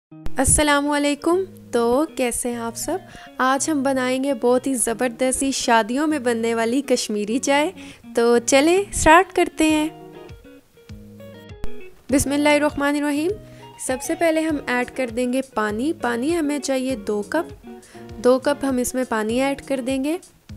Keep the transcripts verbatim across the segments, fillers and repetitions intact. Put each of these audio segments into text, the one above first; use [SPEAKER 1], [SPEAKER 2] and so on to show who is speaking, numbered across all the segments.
[SPEAKER 1] अस्सलामुअलैकुम। तो कैसे हैं आप सब। आज हम बनाएंगे बहुत ही ज़बरदस्ती शादियों में बनने वाली कश्मीरी चाय। तो चलें स्टार्ट करते हैं। बिस्मिल्लाहिर्रहमानिर्रहीम। सबसे पहले हम ऐड कर देंगे पानी। पानी हमें चाहिए दो कप। दो कप हम इसमें पानी ऐड कर देंगे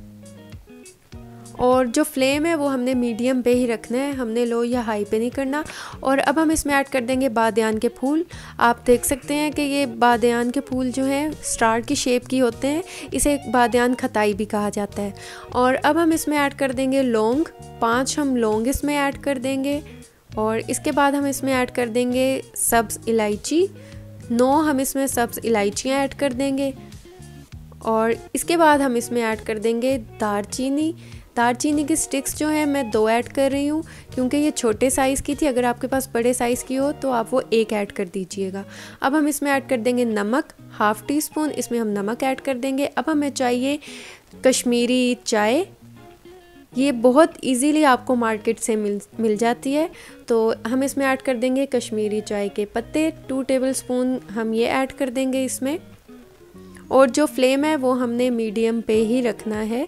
[SPEAKER 1] और जो फ्लेम है वो हमने मीडियम पे ही रखना है, हमने लो या हाई पे नहीं करना। और अब हम इसमें ऐड कर देंगे बादियान के फूल। आप देख सकते हैं कि ये बादियान के फूल जो हैं स्टार की शेप की होते हैं, इसे बादियान खताई भी कहा जाता है। और अब हम इसमें ऐड कर देंगे लौंग। पाँच हम लौंग इसमें ऐड कर देंगे और इसके बाद हम इसमें ऐड कर देंगे सब्ज़ इलायची। नौ हम इसमें सब्ज़ इलायचियाँ ऐड कर देंगे और इसके बाद हम इसमें ऐड कर देंगे दालचीनी। दालचीनी की स्टिक्स जो है मैं दो ऐड कर रही हूँ क्योंकि ये छोटे साइज़ की थी। अगर आपके पास बड़े साइज़ की हो तो आप वो एक ऐड कर दीजिएगा। अब हम इसमें ऐड कर देंगे नमक, हाफ़ टी स्पून इसमें हम नमक ऐड कर देंगे। अब हमें चाहिए कश्मीरी चाय। ये बहुत इजीली आपको मार्केट से मिल मिल जाती है। तो हम इसमें ऐड कर देंगे कश्मीरी चाय के पत्ते, टू टेबल स्पून हम ये ऐड कर देंगे इसमें। और जो फ्लेम है वो हमने मीडियम पे ही रखना है।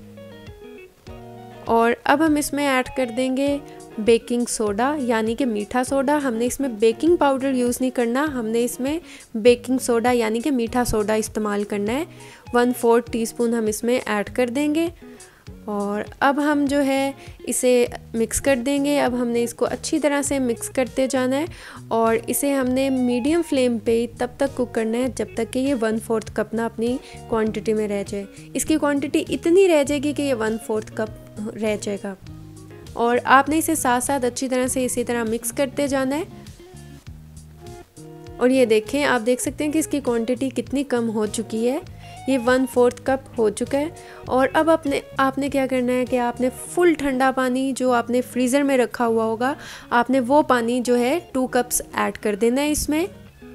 [SPEAKER 1] और अब हम इसमें ऐड कर देंगे बेकिंग सोडा यानी कि मीठा सोडा। हमने इसमें बेकिंग पाउडर यूज़ नहीं करना, हमने इसमें बेकिंग सोडा यानी कि मीठा सोडा इस्तेमाल करना है। वन फोर्थ टीस्पून हम इसमें ऐड कर देंगे और अब हम जो है इसे मिक्स कर देंगे। अब हमने इसको अच्छी तरह से मिक्स करते जाना है और इसे हमने मीडियम फ्लेम पे तब तक कुक करना है जब तक कि ये वन फोर्थ कप ना अपनी क्वांटिटी में रह जाए। इसकी क्वांटिटी इतनी रह जाएगी कि ये वन फोर्थ कप रह जाएगा और आपने इसे साथ साथ अच्छी तरह से इसी तरह मिक्स करते जाना है। और ये देखें, आप देख सकते हैं कि इसकी क्वांटिटी कितनी कम हो चुकी है। ये वन फोर्थ कप हो चुका है। और अब अपने आपने क्या करना है कि आपने फुल ठंडा पानी जो आपने फ्रीज़र में रखा हुआ होगा, आपने वो पानी जो है टू कप्स ऐड कर देना है इसमें।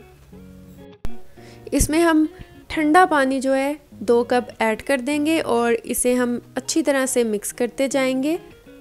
[SPEAKER 1] इसमें हम ठंडा पानी जो है दो कप ऐड कर देंगे और इसे हम अच्छी तरह से मिक्स करते जाएंगे।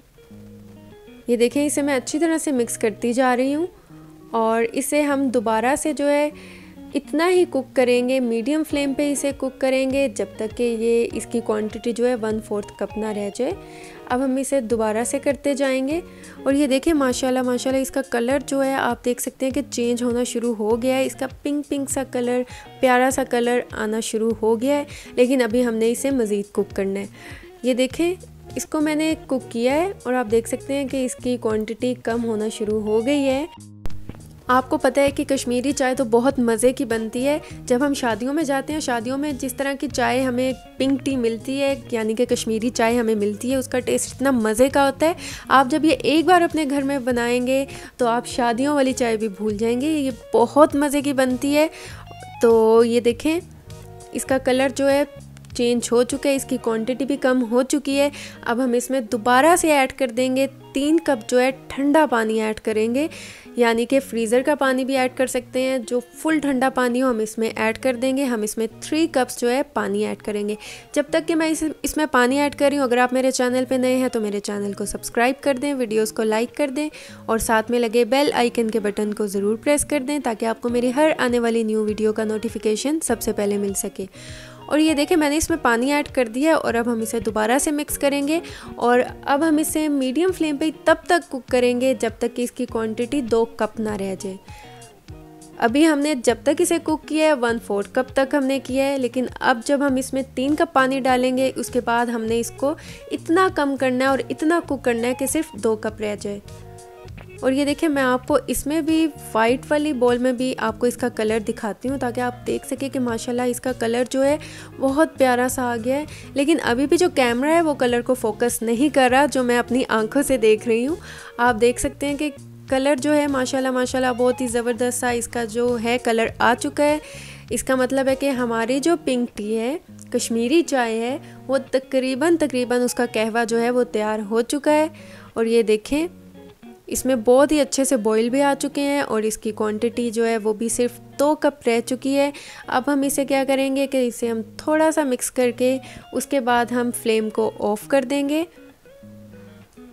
[SPEAKER 1] ये देखें, इसे मैं अच्छी तरह से मिक्स करती जा रही हूँ और इसे हम दोबारा से जो है इतना ही कुक करेंगे, मीडियम फ्लेम पे इसे कुक करेंगे जब तक कि ये इसकी क्वांटिटी जो है वन फोर्थ कप ना रह जाए। अब हम इसे दोबारा से करते जाएंगे और ये देखें माशाल्लाह माशाल्लाह इसका कलर जो है आप देख सकते हैं कि चेंज होना शुरू हो गया है। इसका पिंक पिंक सा कलर, प्यारा सा कलर आना शुरू हो गया है, लेकिन अभी हमने इसे मज़ीद कुक करना है। ये देखें, इसको मैंने कुक किया है और आप देख सकते हैं कि इसकी क्वांटिटी कम होना शुरू हो गई है। आपको पता है कि कश्मीरी चाय तो बहुत मज़े की बनती है। जब हम शादियों में जाते हैं, शादियों में जिस तरह की चाय हमें पिंक टी मिलती है यानी कि कश्मीरी चाय हमें मिलती है, उसका टेस्ट इतना मज़े का होता है। आप जब ये एक बार अपने घर में बनाएंगे तो आप शादियों वाली चाय भी भूल जाएंगे। ये बहुत मज़े की बनती है। तो ये देखें, इसका कलर जो है चेंज हो चुका है, इसकी क्वांटिटी भी कम हो चुकी है। अब हम इसमें दोबारा से ऐड कर देंगे तीन कप जो है ठंडा पानी ऐड करेंगे, यानी कि फ्रीज़र का पानी भी ऐड कर सकते हैं। जो फुल ठंडा पानी हो हम इसमें ऐड कर देंगे। हम इसमें थ्री कप्स जो है पानी ऐड करेंगे। जब तक कि मैं इस इसमें पानी ऐड कर रही हूँ, अगर आप मेरे चैनल पे नए हैं तो मेरे चैनल को सब्सक्राइब कर दें, वीडियोस को लाइक कर दें और साथ में लगे बेल आइकन के बटन को ज़रूर प्रेस कर दें ताकि आपको मेरी हर आने वाली न्यू वीडियो का नोटिफिकेशन सबसे पहले मिल सके। और ये देखें, मैंने इसमें पानी ऐड कर दिया और अब हम इसे दोबारा से मिक्स करेंगे और अब हम इसे मीडियम फ्लेम पे तब तक कुक करेंगे जब तक कि इसकी क्वांटिटी दो कप ना रह जाए। अभी हमने जब तक इसे कुक किया है वन फोर्थ कप तक हमने किया है, लेकिन अब जब हम इसमें तीन कप पानी डालेंगे उसके बाद हमने इसको इतना कम करना है और इतना कुक करना है कि सिर्फ दो कप रह जाए। और ये देखिए, मैं आपको इसमें भी वाइट वाली बॉल में भी आपको इसका कलर दिखाती हूँ ताकि आप देख सकें कि माशाल्लाह इसका कलर जो है बहुत प्यारा सा आ गया है। लेकिन अभी भी जो कैमरा है वो कलर को फोकस नहीं कर रहा, जो मैं अपनी आंखों से देख रही हूँ। आप देख सकते हैं कि कलर जो है माशाल्लाह माशाल्लाह बहुत ही ज़बरदस्त सा इसका जो है कलर आ चुका है। इसका मतलब है कि हमारी जो पिंक टी है, कश्मीरी चाय है, वो तकरीबन तकरीबन उसका कहवा जो है वो तैयार हो चुका है। और ये देखें, इसमें बहुत ही अच्छे से बॉईल भी आ चुके हैं और इसकी क्वांटिटी जो है वो भी सिर्फ दो कप रह चुकी है। अब हम इसे क्या करेंगे कि इसे हम थोड़ा सा मिक्स करके उसके बाद हम फ्लेम को ऑफ़ कर देंगे।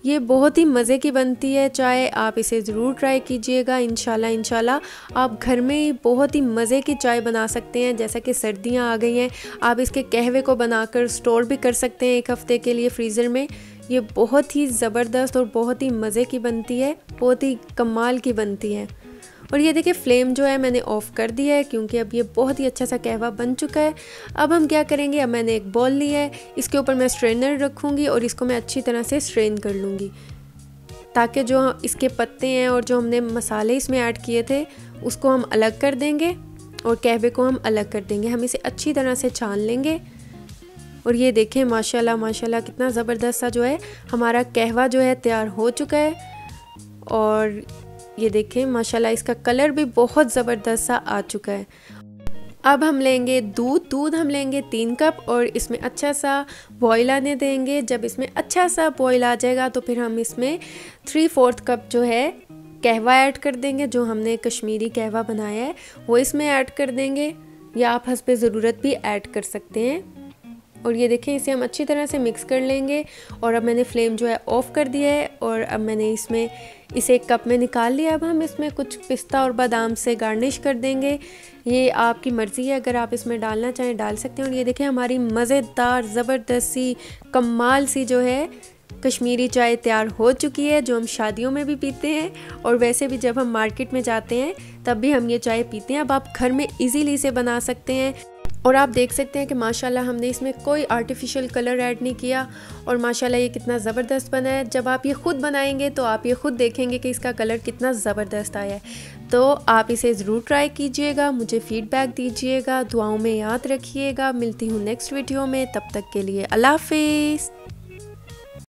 [SPEAKER 1] ये बहुत ही मज़े की बनती है चाय, आप इसे ज़रूर ट्राई कीजिएगा। इंशाल्लाह इंशाल्लाह आप घर में ही बहुत ही मज़े की चाय बना सकते हैं। जैसा कि सर्दियां आ गई हैं, आप इसके कहवे को बनाकर स्टोर भी कर सकते हैं एक हफ़्ते के लिए फ्रीज़र में। ये बहुत ही ज़बरदस्त और बहुत ही मज़े की बनती है, बहुत ही कमाल की बनती है। और ये देखिए फ्लेम जो है मैंने ऑफ़ कर दिया है क्योंकि अब ये बहुत ही अच्छा सा कहवा बन चुका है। अब हम क्या करेंगे, अब मैंने एक बॉल लिया है, इसके ऊपर मैं स्ट्रेनर रखूँगी और इसको मैं अच्छी तरह से स्ट्रेन कर लूँगी ताकि जो इसके पत्ते हैं और जो हमने मसाले इसमें ऐड किए थे उसको हम अलग कर देंगे और कहवे को हम अलग कर देंगे। हम इसे अच्छी तरह से छान लेंगे। और ये देखें माशाल्लाह माशाल्लाह कितना ज़बरदस्त सा जो है हमारा कहवा जो है तैयार हो चुका है। और ये देखें माशाल्लाह इसका कलर भी बहुत ज़बरदस्त सा आ चुका है। अब हम लेंगे दूध दूध हम लेंगे तीन कप और इसमें अच्छा सा बॉयल आने देंगे। जब इसमें अच्छा सा बॉयल आ जाएगा तो फिर हम इसमें थ्री फोर्थ कप जो है कहवा ऐड कर देंगे। जो हमने कश्मीरी कहवा बनाया है वो इसमें ऐड कर देंगे, या आप हस्बे ज़रूरत भी ऐड कर सकते हैं। और ये देखें इसे हम अच्छी तरह से मिक्स कर लेंगे। और अब मैंने फ्लेम जो है ऑफ़ कर दिया है और अब मैंने इसमें इसे एक कप में निकाल लिया। अब हम इसमें कुछ पिस्ता और बादाम से गार्निश कर देंगे, ये आपकी मर्ज़ी है, अगर आप इसमें डालना चाहें डाल सकते हैं। और ये देखें हमारी मज़ेदार ज़बरदस्त सी कमाल सी जो है कश्मीरी चाय तैयार हो चुकी है, जो हम शादियों में भी पीते हैं और वैसे भी जब हम मार्केट में जाते हैं तब भी हम ये चाय पीते हैं। अब आप घर में इजीली इसे बना सकते हैं। और आप देख सकते हैं कि माशाल्लाह हमने इसमें कोई आर्टिफिशियल कलर ऐड नहीं किया और माशाल्लाह ये कितना ज़बरदस्त बना है। जब आप ये ख़ुद बनाएंगे तो आप ये ख़ुद देखेंगे कि इसका कलर कितना ज़बरदस्त आया है। तो आप इसे ज़रूर ट्राई कीजिएगा, मुझे फ़ीडबैक दीजिएगा, दुआओं में याद रखिएगा। मिलती हूँ नेक्स्ट वीडियो में, तब तक के लिए अल्लाह हाफ़िज़।